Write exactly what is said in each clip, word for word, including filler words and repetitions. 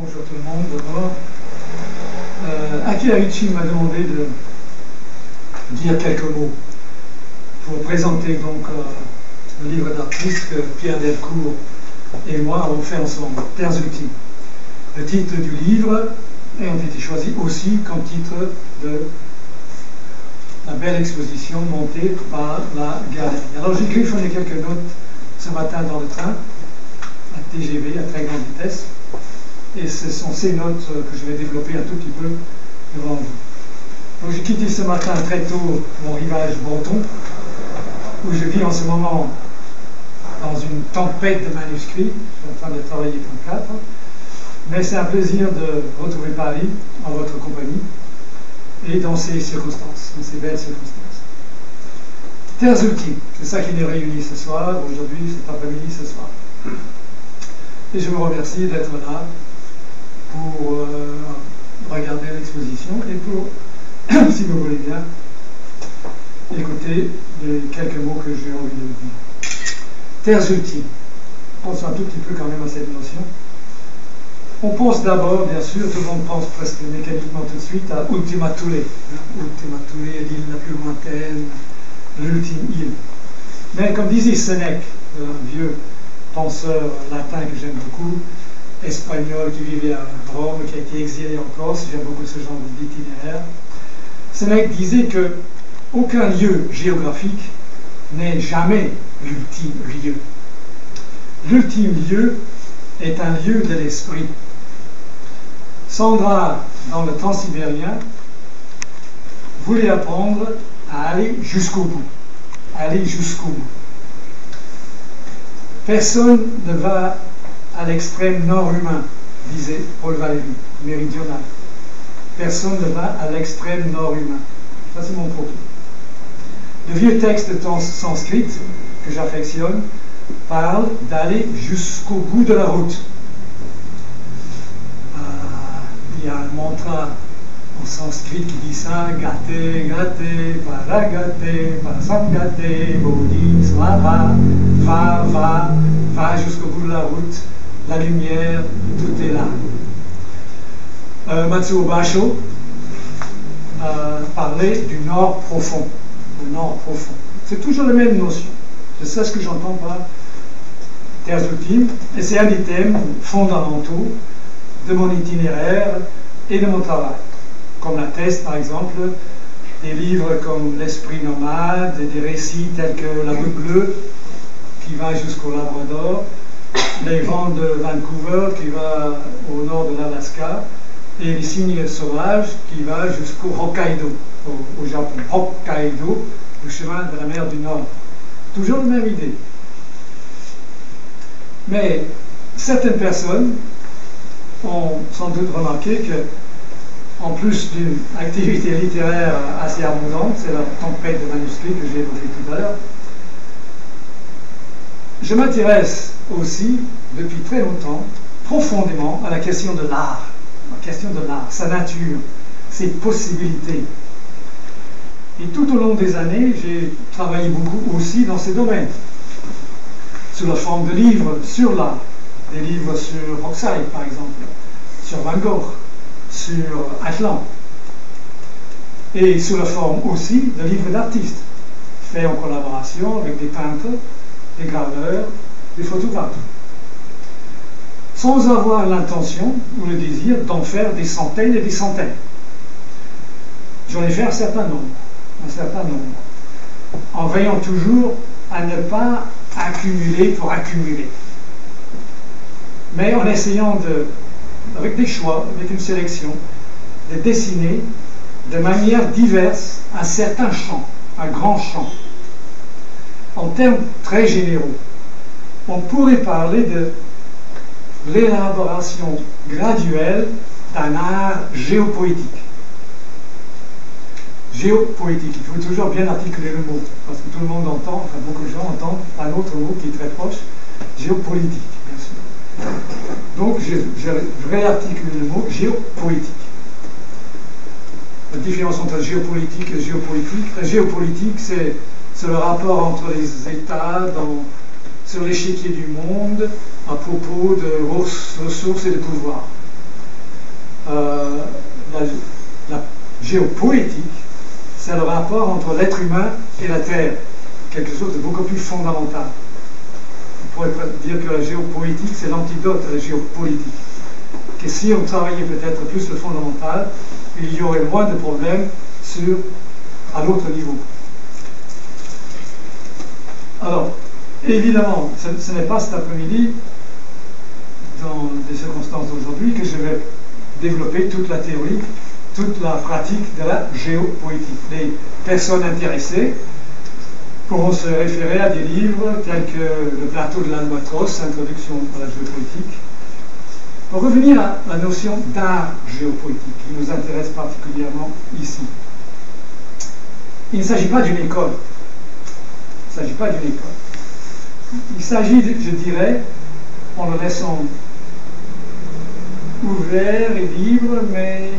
Bonjour tout le monde, d'abord. Euh, Akira Ricci m'a demandé de dire quelques mots pour présenter donc euh, le livre d'artiste que Pierre Delcourt et moi avons fait ensemble, Terres Ultimes. Le titre du livre ayant été choisi aussi comme titre de la belle exposition montée par la galerie. Alors j'ai griffonné quelques notes ce matin dans le train, à T G V, à très grande vitesse. Et ce sont ces notes que je vais développer un tout petit peu devant vous. Donc j'ai quitté ce matin très tôt mon rivage breton, où je vis en ce moment dans une tempête de manuscrits. Je suis en train de travailler pour quatre. Mais c'est un plaisir de retrouver Paris en votre compagnie et dans ces circonstances, dans ces belles circonstances. Terres Ultimes, c'est ça qui nous réunit ce soir, aujourd'hui, cet après-midi, ce soir. Et je vous remercie d'être là pour euh, regarder l'exposition et pour, si vous voulez bien, écouter les quelques mots que j'ai envie de vous dire. Terres Ultimes. Pensons un tout petit peu quand même à cette notion. On pense d'abord, bien sûr, tout le monde pense presque mécaniquement tout de suite à Ultima Thule. Hein? Ultima Thule, l'île la plus lointaine, l'ultime île. Mais comme disait Sénèque, un vieux penseur latin que j'aime beaucoup, espagnol qui vivait à Rome, qui a été exilé en Corse, j'aime beaucoup ce genre d'itinéraire. Sénèque disait que aucun lieu géographique n'est jamais l'ultime lieu. L'ultime lieu est un lieu de l'esprit. Sandra, dans le Transsibérien, voulait apprendre à aller jusqu'au bout. Aller jusqu'au bout. Personne ne va à l'extrême nord humain, disait Paul Valéry, méridional. Personne ne va à l'extrême nord humain. Ça, c'est mon propos. Le vieux texte sanskrit, que j'affectionne, parle d'aller jusqu'au bout de la route. Euh, il y a un mantra en sanskrit qui dit ça, gate, gate, paragate, pasangate, bodhi, svara, va, va, va jusqu'au bout de la route, la lumière, tout est là. Euh, Matsuo Basho euh, parlait du nord profond, le nord profond. C'est toujours la même notion. C'est ça ce que j'entends par Terres Ultimes, et c'est un des thèmes fondamentaux de mon itinéraire et de mon travail. Comme l'atteste, par exemple, des livres comme L'Esprit nomade, et des récits tels que La Route bleue, qui va jusqu'au Labrador, Les vents de Vancouver, qui va au nord de l'Alaska, et Les Signes sauvages, qui va jusqu'au Hokkaido, au, au Japon. Hokkaido, le chemin de la mer du Nord. Toujours la même idée. Mais certaines personnes ont sans doute remarqué que, en plus d'une activité littéraire assez abondante, c'est la tempête de manuscrits que j'ai évoquée tout à l'heure, je m'intéresse aussi, depuis très longtemps, profondément à la question de l'art, la question de l'art, sa nature, ses possibilités. Et tout au long des années, j'ai travaillé beaucoup aussi dans ces domaines, sous la forme de livres sur l'art, des livres sur Hokusai, par exemple, sur Van Gogh, sur Atlan, et sous la forme aussi de livres d'artistes, faits en collaboration avec des peintres, des graveurs, des photographes, sans avoir l'intention ou le désir d'en faire des centaines et des centaines. J'en ai fait un certain nombre, un certain nombre, en veillant toujours à ne pas accumuler pour accumuler, mais en essayant de, avec des choix, avec une sélection, de dessiner de manière diverse un certain champ, un grand champ. En termes très généraux, on pourrait parler de l'élaboration graduelle d'un art géopoétique. Géopoétique, il faut toujours bien articuler le mot, parce que tout le monde entend, enfin beaucoup de gens entendent un autre mot qui est très proche, géopolitique, bien sûr. Donc je, je, je réarticule le mot géopoétique. La différence entre géopolitique et géopolitique, la géopolitique c'est le rapport entre les États dans, sur l'échiquier du monde à propos de ressources et de pouvoir. euh, la, la géopoétique, c'est le rapport entre l'être humain et la Terre, quelque chose de beaucoup plus fondamental. On pourrait dire que la géopoétique, c'est l'antidote à la géopolitique. Que si on travaillait peut-être plus le fondamental, il y aurait moins de problèmes sur, à l'autre niveau. Alors, évidemment, ce, ce n'est pas cet après-midi, dans des circonstances d'aujourd'hui, que je vais développer toute la théorie, toute la pratique de la géopoétique. Les personnes intéressées pourront se référer à des livres tels que Le plateau de l'Albatros, Introduction à la géopolitique. Pour revenir à la notion d'art géopolitique, qui nous intéresse particulièrement ici. Il ne s'agit pas d'une école. Il ne s'agit pas d'une école. Il s'agit, je dirais, en le laissant ouvert et libre, mais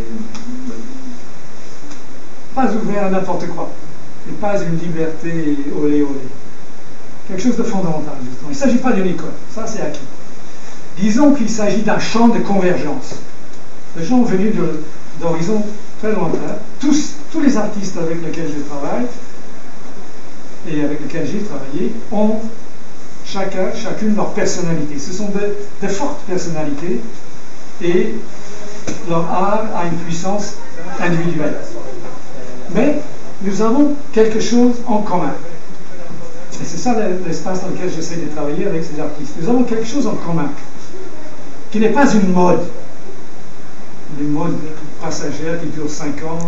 pas ouvert à n'importe quoi. Et pas une liberté olé olé. Quelque chose de fondamental, justement. Il ne s'agit pas d'une école. Ça, c'est acquis. Disons qu'il s'agit d'un champ de convergence. Les gens venus d'horizons très lointains, tous, tous les artistes avec lesquels je travaille et avec lesquels j'ai travaillé ont chacun, chacune leur personnalité. Ce sont de, de fortes personnalités et leur art a une puissance individuelle. Mais nous avons quelque chose en commun. Et c'est ça l'espace dans lequel j'essaie de travailler avec ces artistes. Nous avons quelque chose en commun, qui n'est pas une mode, une mode passagère qui dure cinq ans,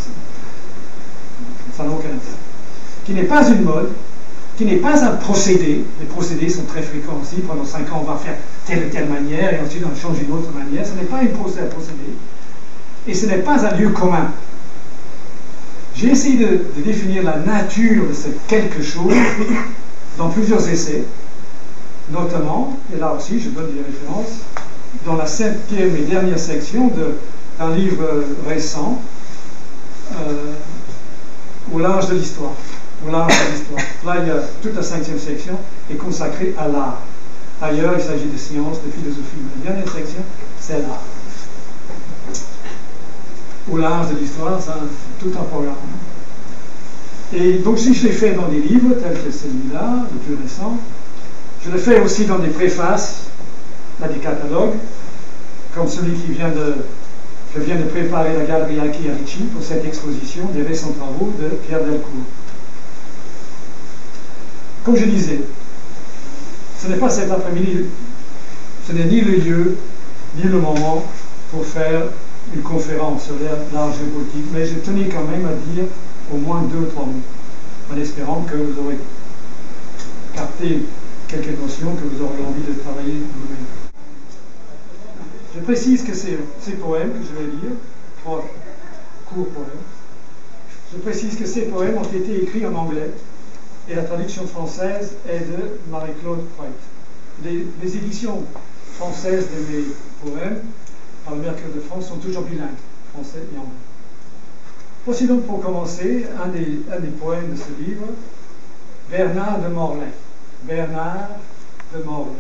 ça n'a aucun intérêt. Qui n'est pas une mode, qui n'est pas un procédé. Les procédés sont très fréquents aussi. Pendant cinq ans, on va faire telle ou telle manière, et ensuite on change d'une autre manière. Ce n'est pas une procédé, procédé. Et ce n'est pas un lieu commun. J'ai essayé de, de définir la nature de ce quelque chose dans plusieurs essais, notamment, et là aussi je donne des références, dans la cinquième et dernière section d'un livre récent, euh, Au large de l'histoire. Au large de l'histoire. Là, il y a toute la cinquième section est consacrée à l'art. Ailleurs, il s'agit de sciences, de philosophie. La dernière section, c'est l'art. Au large de l'histoire, c'est tout un programme. Et donc, si je l'ai fait dans des livres, tels que celui-là, le plus récent, je le fais aussi dans des préfaces, là, des catalogues, comme celui qui vient de, que vient de préparer la galerie Alchi à Ricci pour cette exposition des récents travaux de Pierre Delcourt. Comme je disais, ce n'est pas cet après-midi, ce n'est ni le lieu, ni le moment pour faire une conférence sur l'art géopolitique, mais je tenais quand même à dire au moins deux ou trois mots, en espérant que vous aurez capté quelques notions, que vous aurez envie de travailler vous-même. Je précise que ces, ces poèmes que je vais lire, trois courts poèmes, je précise que ces poèmes ont été écrits en anglais et la traduction française est de Marie-Claude Freud. Les, les éditions françaises de mes poèmes par le Mercure de France sont toujours bilingues, français et anglais. Voici donc pour commencer un des, un des poèmes de ce livre, Bernard de Morlaix. Bernard de Morlaix.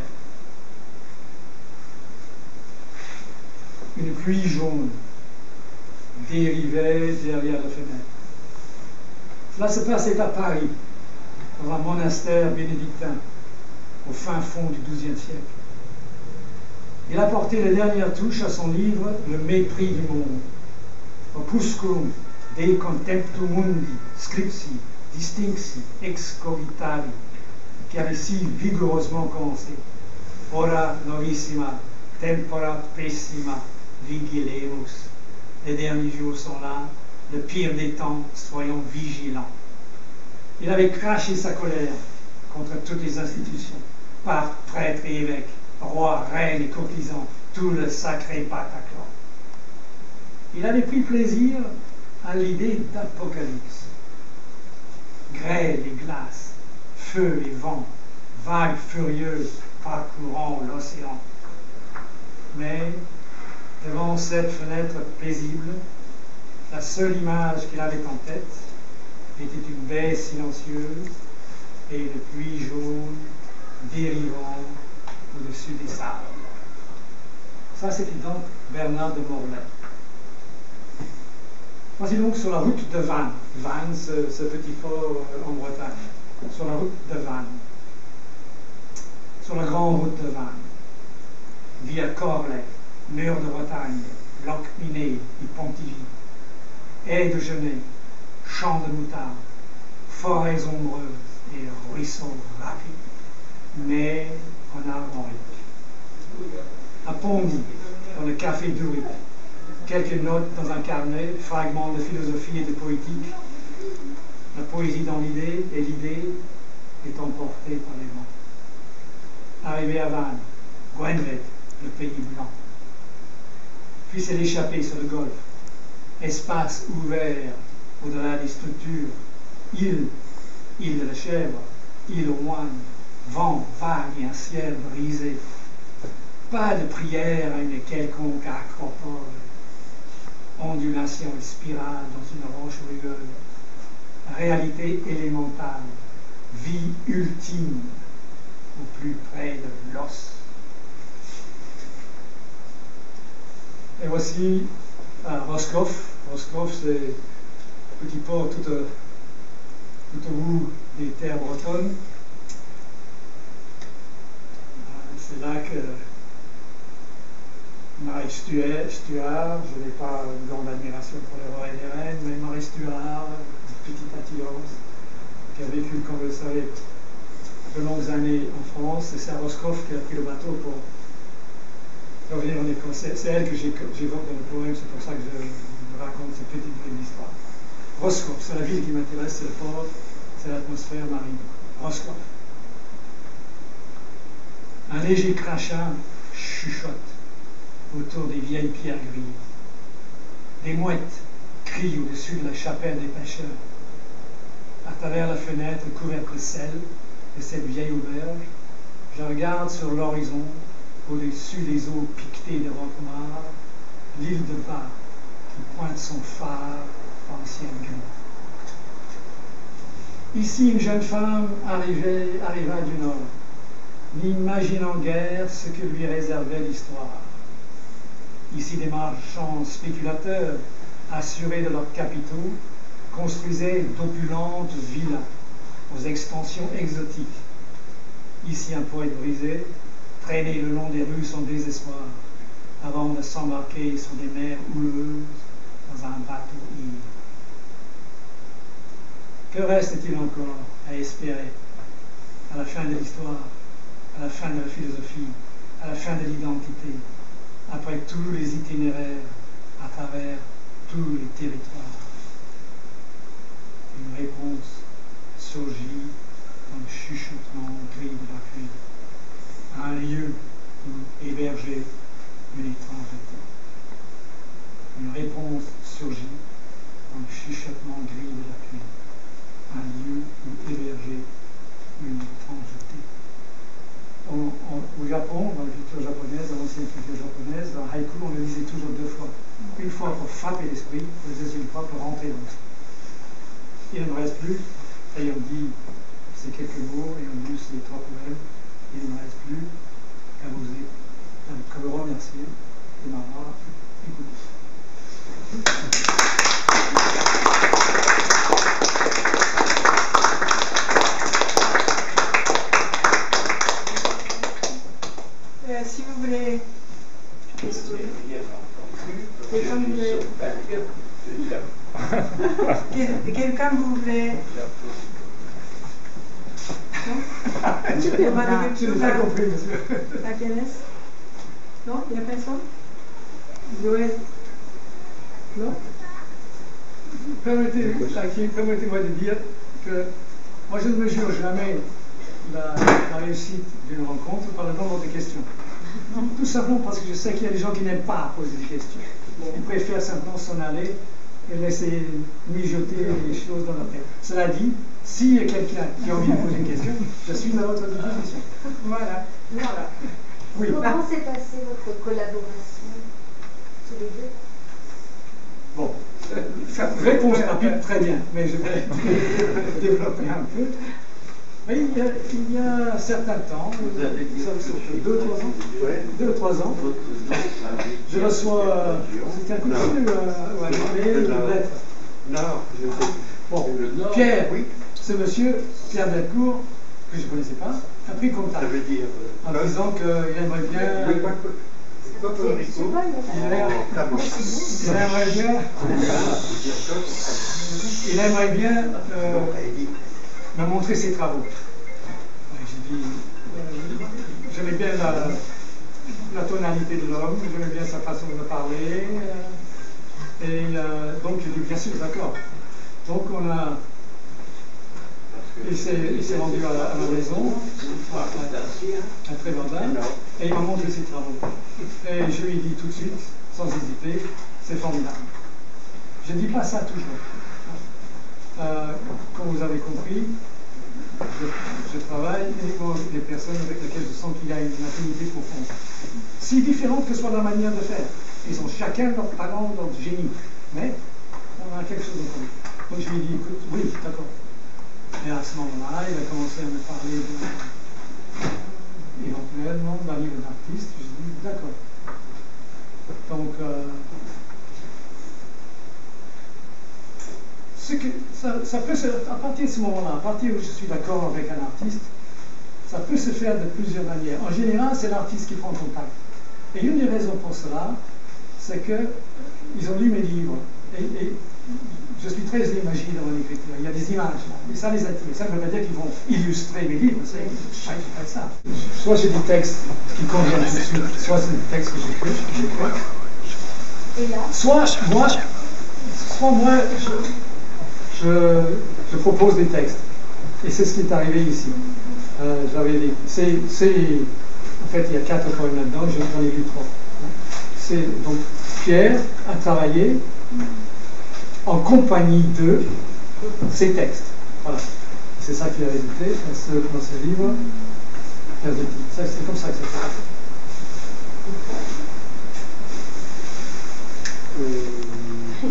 Une pluie jaune dérivait derrière la fenêtre. Cela se passait à Paris, dans un monastère bénédictin, au fin fond du douzième siècle. Il apportait les dernières touches à son livre Le mépris du monde, Opusculum de contemptu mundi, scripsi, distincti, ex cogitari, qui avait si vigoureusement commencé. Ora novissima, tempora pessima, vigilemus. Les derniers jours sont là, le pire des temps, soyons vigilants. Il avait craché sa colère contre toutes les institutions, papes, prêtres et évêques, rois, reines et courtisans, tout le sacré Bataclan. Il avait pris plaisir à l'idée d'apocalypse. Grêle et glace, feu et vent, vagues furieuses parcourant l'océan. Mais devant cette fenêtre paisible, la seule image qu'il avait en tête était une baie silencieuse et une pluie jaune dérivant au-dessus des sables. Ça, c'était donc Bernard de Morlaix. Voici donc sur la route de Vannes. Vannes, ce, ce petit port en Bretagne. Sur la route de Vannes. Sur la grande route de Vannes. Via Corlay, mur de Bretagne, Loch Miné et Pontivy, haies de genêt, champs de moutarde, forêts ombreuses et ruisseaux rapides, mais en armorique. À Pondy, dans le café d'Uric, quelques notes dans un carnet, fragments de philosophie et de poétique. La poésie dans l'idée et l'idée est emportée par les vents. Arrivé à Vannes, Gwenvet, le pays blanc. Puis c'est l'échappée sur le golfe. Espace ouvert au-delà des structures. Île, île de la chèvre, île aux moines, vent vague et un ciel brisé. Pas de prière à une quelconque acropole. Ondulation et spirale dans une roche rugueuse. Réalité élémentale. Vie ultime au plus près de l'os. Et voici euh, Roscoff. Roscoff, c'est un petit port tout, euh, tout au bout des terres bretonnes. Euh, c'est là que Marie Stuart, Stuart je n'ai pas une grande admiration pour les rois et les reines, mais Marie Stuart, petite Attilance, qui a vécu, comme vous le savez, de longues années en France, et c'est à Roscoff qui a pris le bateau pour revenir en Écosse. C'est elle que j'évoque dans le poème, c'est pour ça que je, je raconte cette petite brève d'histoire. Roscoff, c'est la ville qui m'intéresse, c'est le port, c'est l'atmosphère marine. Roscoff. Un léger crachat chuchote autour des vieilles pierres grises. Des mouettes crient au-dessus de la chapelle des pêcheurs. À travers la fenêtre couverte de sel de cette vieille auberge, je regarde sur l'horizon, au-dessus des eaux piquetées de rocs noirs, l'île de Var qui pointe son phare en ciel gris. Ici, une jeune femme arrivait, arriva du nord, n'imaginant guère ce que lui réservait l'histoire. Ici, des marchands spéculateurs, assurés de leurs capitaux, construisaient d'opulentes villas aux extensions exotiques. Ici, un poète brisé traînait le long des rues sans désespoir, avant de s'embarquer sur des mers houleuses dans un bateau ivre. Que reste-t-il encore à espérer à la fin de l'histoire, à la fin de la philosophie, à la fin de l'identité, après tous les itinéraires, à travers tous les territoires? Une réponse surgit dans le chuchotement gris de la pluie. Un lieu où héberger une étrangeté. Une réponse surgit dans le chuchotement gris de la pluie. Un lieu où héberger une étrangeté. Au, au, au Japon, dans la culture japonaise, dans l'ancienne culture japonaise, dans haïku, on le lisait toujours deux fois. Une fois pour frapper l'esprit, la deuxième fois pour rentrer dans l'esprit. Il ne me reste plus, ayant dit ces quelques mots, ayant lu ces trois poèmes, il ne me reste plus qu'à vous, qu'à vous remercier de m'avoir écouté. Euh, si vous voulez, quelqu'un vous voulez, quelqu'un vous voulez. Non? Je n'ai pas compris, monsieur. La Kénès? Non? Il n'y a personne? Joël? Non? Permettez-moi de dire que moi je ne mesure jamais la, la réussite d'une rencontre par le nombre de questions. Tout simplement parce que je sais qu'il y a des gens qui n'aiment pas poser des questions. Ils préfèrent simplement s'en aller et laisser mijoter les choses dans leur tête. Cela dit, s'il y a quelqu'un qui a envie de poser une question, je suis à votre disposition. Voilà. Voilà. Oui. Comment s'est passée votre collaboration tous les deux? Bon, réponse rapide, très bien, mais je vais développer un peu. Oui, il y a, il y a un certain temps, deux ou trois ans, deux ou trois ans, je reçois, c'était un coup de fil ou un mail, une lettre Nord, je sais. Bon, Le Nord, Pierre, oui. ce monsieur, Pierre Delcourt, que je ne connaissais pas, a pris contact Ça veut dire. en disant qu'il aimerait bien. Oui, pas que. Pas que C'est Rico. pas Il aimerait, il aimerait bien. Il aimerait bien euh, me montrer ses travaux. Ouais, j'ai dit, euh, j'aimais bien la, la tonalité de l'homme, j'aimais bien sa façon de parler. Euh, et euh, donc j'ai dit bien sûr, d'accord. Donc on a. Il s'est rendu à, à ma maison, à, à, à Tréverdun, et il m'a montré ses travaux. Et je lui ai dit tout de suite, sans hésiter, c'est formidable. Je ne dis pas ça toujours. Euh, comme vous avez compris, je, je travaille uniquement avec des personnes avec lesquelles je sens qu'il y a une affinité profonde. Si différente que soit la manière de faire. Ils ont chacun leur talent, leur génie. Mais on a quelque chose de commun. Donc je lui ai dit, écoute, oui, d'accord. Et à ce moment-là, il a commencé à me parler de, éventuellement d'un livre d'artiste. Je lui ai dit, d'accord. Donc, euh, ce que, ça, ça peut se, à partir de ce moment-là, à partir où je suis d'accord avec un artiste, ça peut se faire de plusieurs manières. En général, c'est l'artiste qui prend contact. Et une des raisons pour cela, c'est qu'ils ont lu mes livres. Et, et je suis très imagé dans mon écriture. Il y a des images là, et ça les attire. Ça ne veut pas dire qu'ils vont illustrer mes livres, c'est pas ça. Soit j'ai des textes qui conviennent tout de suite, soit c'est des textes que j'écris, Et là, soit moi, soit moi je, je, je propose des textes. Et c'est ce qui est arrivé ici. Euh, J'avais des. C'est, en fait, il y a quatre poèmes là-dedans, j'en ai lu trois. C'est donc Pierre a travaillé en compagnie de ces textes. Voilà. C'est ça qu'il a résulté dans ce, dans ce livre. C'est comme ça que ça se fait. Euh...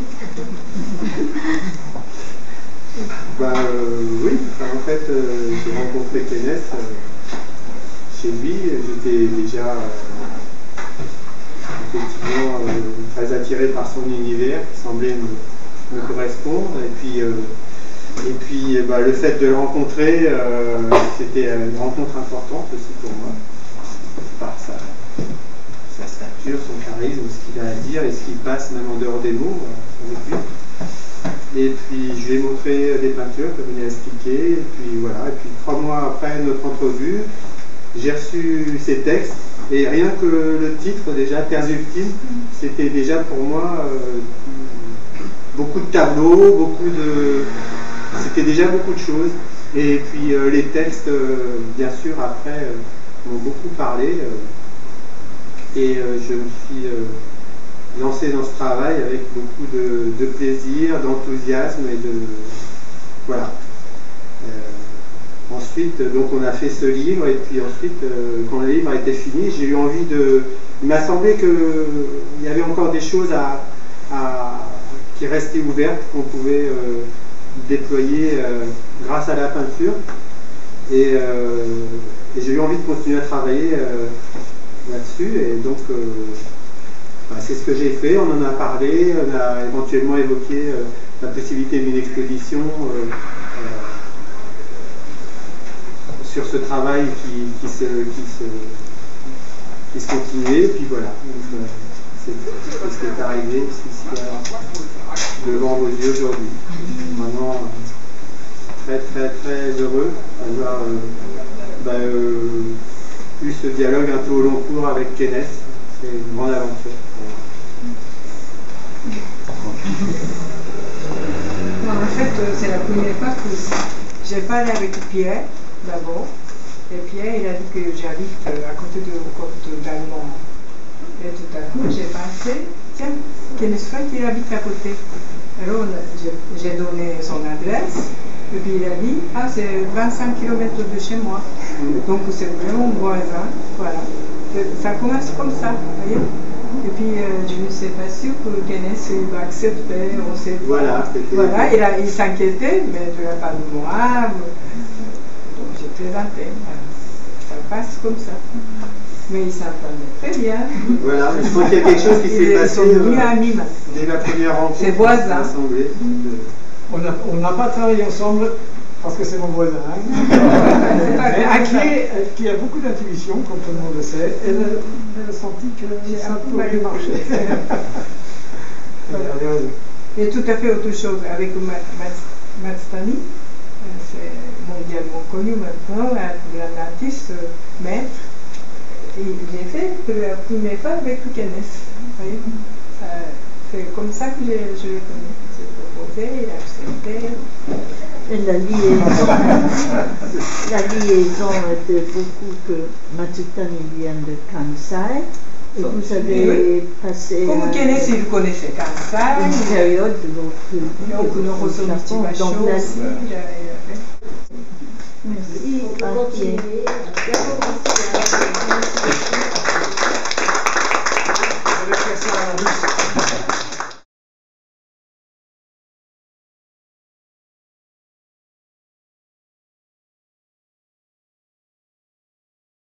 bah euh, oui, enfin, en fait, euh, j'ai rencontré Kenneth euh, chez lui. J'étais déjà euh, effectivement euh, très attiré par son univers qui semblait me, me correspondre. Et puis, euh, et puis bah, le fait de le rencontrer, euh, c'était une rencontre importante aussi pour moi, par sa, sa stature, son charisme, ce qu'il a à dire et ce qui passe même en dehors des mots euh, avec lui. Et puis je lui ai montré des peintures comme il a expliqué, et puis voilà, et puis trois mois après notre entrevue, j'ai reçu ces textes, et rien que le titre déjà, Terres ultimes, c'était déjà pour moi euh, beaucoup de tableaux, beaucoup de... c'était déjà beaucoup de choses. Et puis euh, les textes, euh, bien sûr, après, euh, m'ont beaucoup parlé, euh, et euh, je me suis... Euh, lancé dans ce travail avec beaucoup de, de plaisir, d'enthousiasme et de... Voilà. Euh, ensuite, donc on a fait ce livre, et puis ensuite, euh, quand le livre a été fini, j'ai eu envie de... Il m'a semblé qu'il y avait encore des choses à, à, qui restaient ouvertes, qu'on pouvait euh, déployer euh, grâce à la peinture. Et, euh, et j'ai eu envie de continuer à travailler euh, là-dessus, et donc... Euh, c'est ce que j'ai fait, on en a parlé, on a éventuellement évoqué euh, la possibilité d'une exposition euh, euh, sur ce travail qui, qui, se, qui, se, qui se continuait, puis voilà, euh, c'est ce qui est arrivé, c'est ce qui est devant vos yeux aujourd'hui. Vraiment très très très heureux d'avoir euh, bah, euh, eu ce dialogue un peu au long cours avec Kenneth, c'est une grande aventure. Bon, en fait, c'est la première fois que j'ai parlé avec Pierre d'abord. Et Pierre, il a dit que j'habite à côté de Côte d'Allemand. Et tout à coup, j'ai pensé, tiens, Kenneth Frank, il habite à côté. Alors, j'ai donné son adresse. Et puis il a dit, ah, c'est vingt-cinq kilomètres de chez moi. Donc, c'est vraiment voisin. Voilà. Ça commence comme ça, vous voyez. Et puis, euh, je ne sais pas sûr que Kenneth va accepter, on sait pas. Voilà, voilà, il, a, il s'inquiétait, mais je n'ai pas de moi. Donc, j'ai présenté. Ça passe comme ça. Mais ils s'entendaient très bien. Voilà, je crois qu'il y a quelque chose qui s'est Ils passé sont devenus euh, amis maintenant. dès la première rencontre. C'est voisin. Assemblée. On n'a on n'a pas travaillé ensemble parce que c'est mon voisin. Hein. Mais à qui, qui a beaucoup d'intuition, comme tout le monde le sait, elle, elle a senti que ça pouvait marcher. Elle avait raison. Et tout à fait autre chose avec Matstani, c'est mondialement connu maintenant, un grand artiste, maître. Et j'ai fait pour la première fois avec Kenneth. C'est comme ça que je, je l'ai connu. J'ai proposé, il a accepté. Et la liaison, la liaison était beaucoup que Matsutani vient de Kansai. Et vous avez oui. passé Comme Kenneth, il connaissait Kansai. Une période de votre vie. Donc, nous Japon. Donc, la... aussi. Merci. On peut continuer.